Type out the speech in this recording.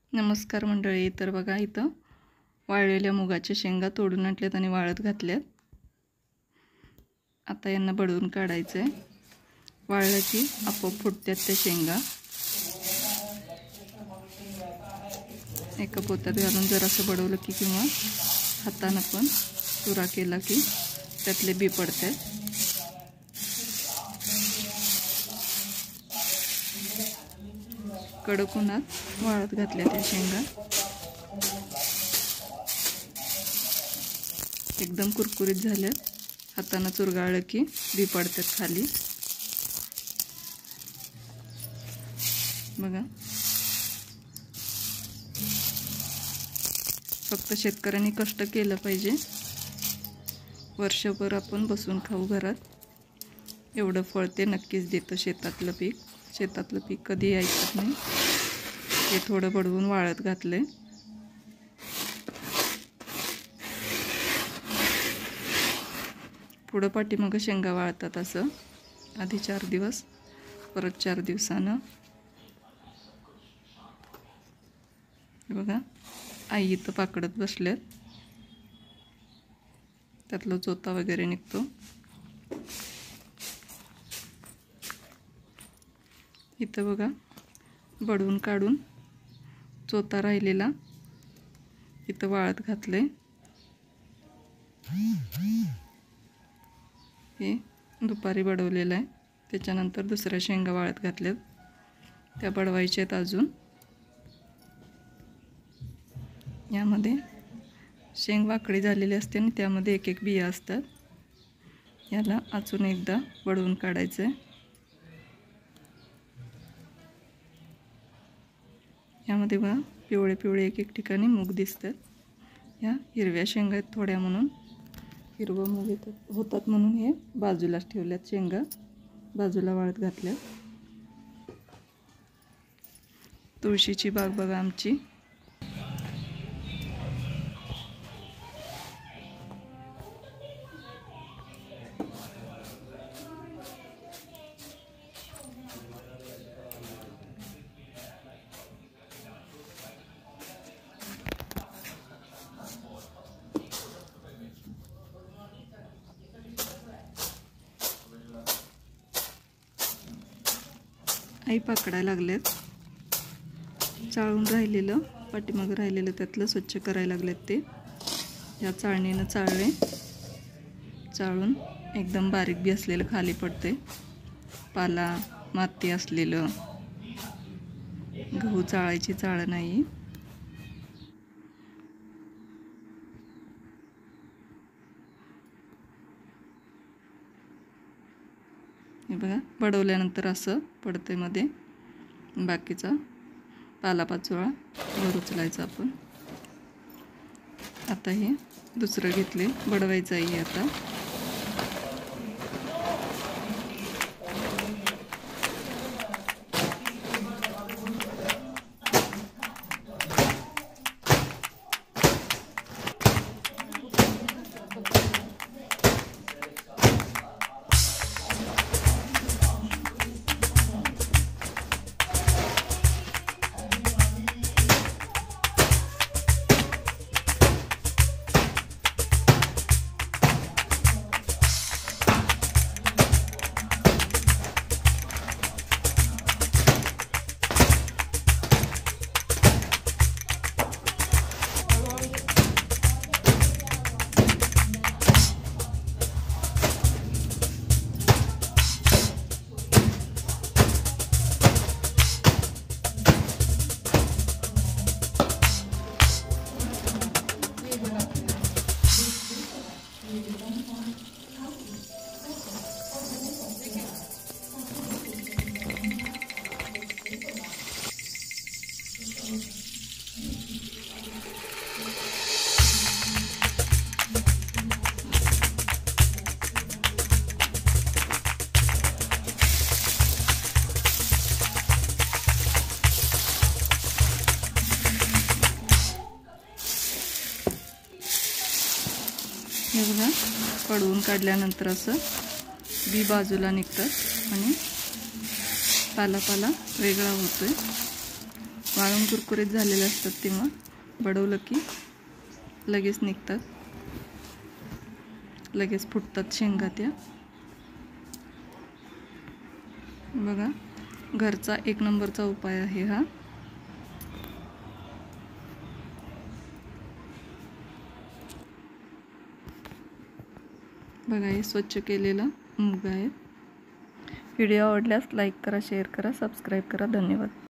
नमस्कार मंडळी. तर बघा इथं वाळलेल्या मुगाच्या शेंगा तोडून आणल्यात आणि वाळत घातल्यात. आता यांना बडवून काढायचं आहे. वाळलं की आपोआप फुटतात त्या शेंगा. एका पोत्यात घालून जरासं बडवलं की किंवा हातानं पण चुरा केला की त्यातले बी पडतात. कडक उन्हात वाळत घातल्या त्या शेंगा. एकदम कुरकुरीत झाल्यात. हातानं चुरगाळलं की बी पडतात खाली. बघा, फक्त शेतकऱ्यांनी कष्ट केलं पाहिजे. वर्षभर आपण बसून खाऊ घरात एवढं फळ ते नक्कीच देतं शेतातलं पीक. शेतातलं पीक कधी यायचं नाही. हे थोडं बडवून वाळत घातले. पुढं पाठीमागं शेंगा वाळतात असं. आधी 4 दिवस, परत 4 दिवसानं. बघा, आई इथं पाकडत बसल्यात. त्यातला चोथा वगैरे निघतो. इथं बघा, बडवून काढून चोथा राहिलेला इथं वाळत घातले. हे दुपारी बडवलेलं आहे. त्याच्यानंतर दुसऱ्या शेंगा वाळत घातल्यात. त्या बडवायच्या आहेत अजून. यामध्ये शेंग वाकडी झालेली असते आणि त्यामध्ये एक एक बिया असतात. याला अजून एकदा बडवून काढायचं आहे. यामध्ये बघा पिवळे पिवळे एक एक ठिकाणी मूग दिसतात. ह्या हिरव्या शेंगा आहेत थोड्या म्हणून. हिरवं मूग येतात होतात म्हणून हे बाजूलाच ठेवल्यात शेंगा. बाजूला वाळत घातल्यात. तुळशीची बाग बघा आमची. आई पाकडायला लागलेत. चाळून राहिलेलं, पाठीमागं राहिलेलं त्यातलं स्वच्छ करायला लागलेत ते. या चाळणीनं चाळले. चाळून एकदम बारीक बी असलेलं खाली पडते. पाला माती असलेलं. गहू चाळायची चाळ नाही. हे बघा, बडवल्यानंतर असं पडते मध्ये. बाकीचा पालापाचोळा वर उचलायचा आपण. आता हे दुसरं घेतले, बडवायचं आहे आता. हे बघा, पडवून काढल्यानंतर असं बी बाजूला निघतात आणि पाला वेगळा होतोय. वाळून कुरकुरीत झालेले असतात तेव्हा बडवलं की लगेच निघतात, लगेच फुटतात शेंगा त्या. बघा, घरचा एक नंबरचा उपाय आहे हा. बघा, हे स्वच्छ केलेलं मूग आहे. व्हिडिओ आवडल्यास लाईक करा, शेअर करा, सबस्क्राईब करा. धन्यवाद.